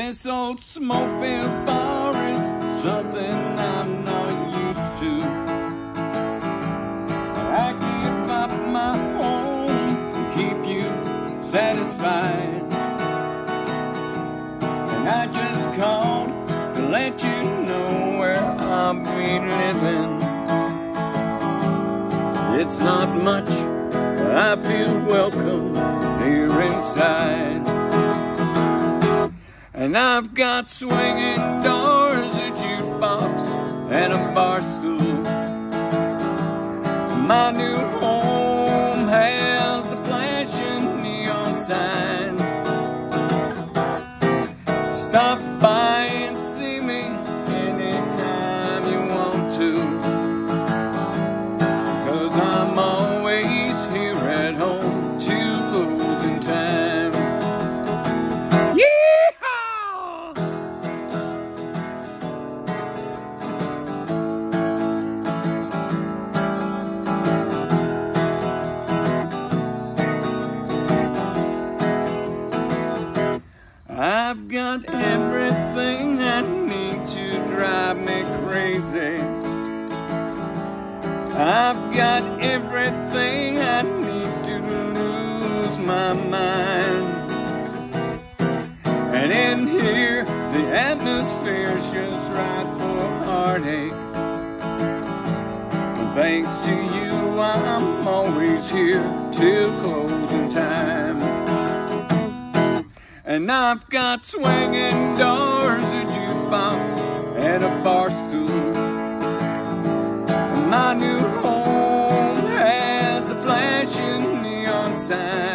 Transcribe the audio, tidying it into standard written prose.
this old smoke-filled bar is something I'm not used to. I give up my home to keep you satisfied, and I just called to let you know where I'll be living. It's not much, but I feel welcome here inside. And I've got swinging doors, a jukebox, and a bar stool. My new home has a flashing neon sign. Stop by and see me anytime you want to, 'cause I'm always here at home till closing time. I've got everything I need to drive me crazy. I've got everything I need to lose my mind. And in here, the atmosphere's just right for heartache. And thanks to you, I'm always here till closing time. And I've got swinging doors, a jukebox, and a bar stool. My new home has a flashing neon sign.